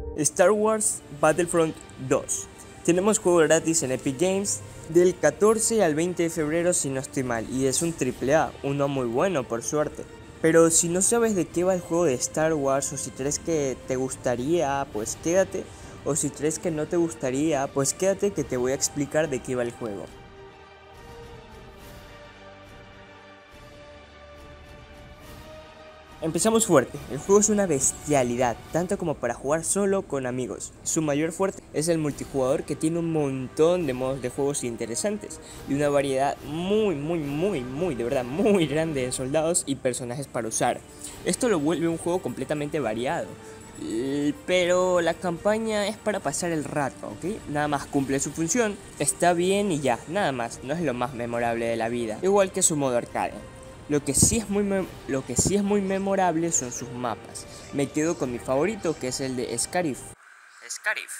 Star Wars Battlefront 2. Tenemos juego gratis en Epic Games del 14 al 20 de febrero si no estoy mal, y es un AAA, uno muy bueno por suerte. Pero si no sabes de qué va el juego de Star Wars, o si crees que te gustaría, pues quédate, o si crees que no te gustaría, pues quédate que te voy a explicar de qué va el juego. Empezamos fuerte, el juego es una bestialidad, tanto como para jugar solo con amigos. Su mayor fuerte es el multijugador, que tiene un montón de modos de juegos interesantes y una variedad de verdad muy grande de soldados y personajes para usar. Esto lo vuelve un juego completamente variado. Pero la campaña es para pasar el rato, ¿ok? Nada más cumple su función, está bien y ya, nada más, no es lo más memorable de la vida, igual que su modo arcade. Lo que sí es muy memorable son sus mapas. Me quedo con mi favorito, que es el de Scarif. Scarif.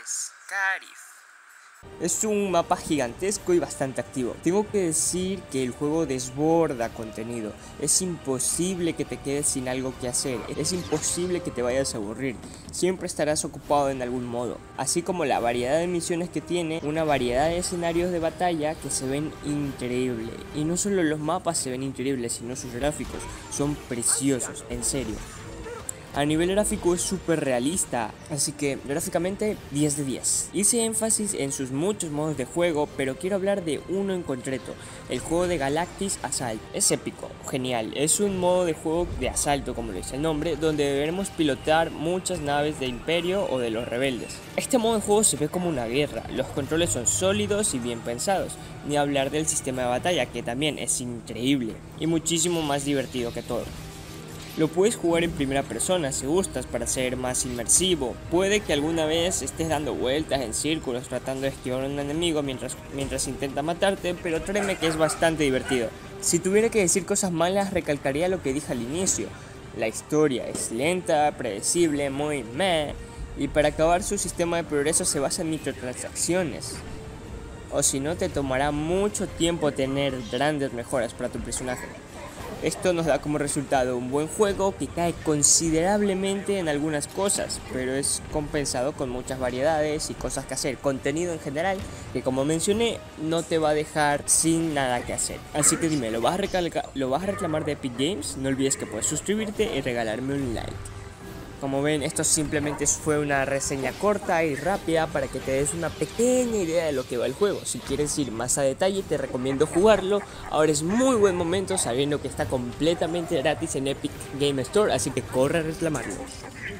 Es un mapa gigantesco y bastante activo. Tengo que decir que el juego desborda contenido. Es imposible que te quedes sin algo que hacer. Es imposible que te vayas a aburrir. Siempre estarás ocupado en algún modo. Así como la variedad de misiones que tiene, una variedad de escenarios de batalla que se ven increíbles. Y no solo los mapas se ven increíbles, sino sus gráficos. Son preciosos, en serio. A nivel gráfico es súper realista, así que gráficamente 10 de 10. Hice énfasis en sus muchos modos de juego, pero quiero hablar de uno en concreto, el juego de Galactic Assault. Es épico, genial, es un modo de juego de asalto, como lo dice el nombre, donde deberemos pilotar muchas naves de Imperio o de los rebeldes. Este modo de juego se ve como una guerra, los controles son sólidos y bien pensados, ni hablar del sistema de batalla, que también es increíble y muchísimo más divertido que todo. Lo puedes jugar en primera persona si gustas, para ser más inmersivo. Puede que alguna vez estés dando vueltas en círculos tratando de esquivar a un enemigo mientras intenta matarte, pero créeme que es bastante divertido. Si tuviera que decir cosas malas, recalcaría lo que dije al inicio. La historia es lenta, predecible, muy meh, y para acabar su sistema de progreso se basa en microtransacciones. O si no, te tomará mucho tiempo tener grandes mejoras para tu personaje. Esto nos da como resultado un buen juego que cae considerablemente en algunas cosas, pero es compensado con muchas variedades y cosas que hacer, contenido en general que, como mencioné, no te va a dejar sin nada que hacer. Así que dime, ¿lo vas a reclamar de Epic Games? No olvides que puedes suscribirte y regalarme un like. Como ven, esto simplemente fue una reseña corta y rápida para que te des una pequeña idea de lo que va el juego. Si quieres ir más a detalle, te recomiendo jugarlo. Ahora es muy buen momento, sabiendo que está completamente gratis en Epic Game Store, así que corre a reclamarlo.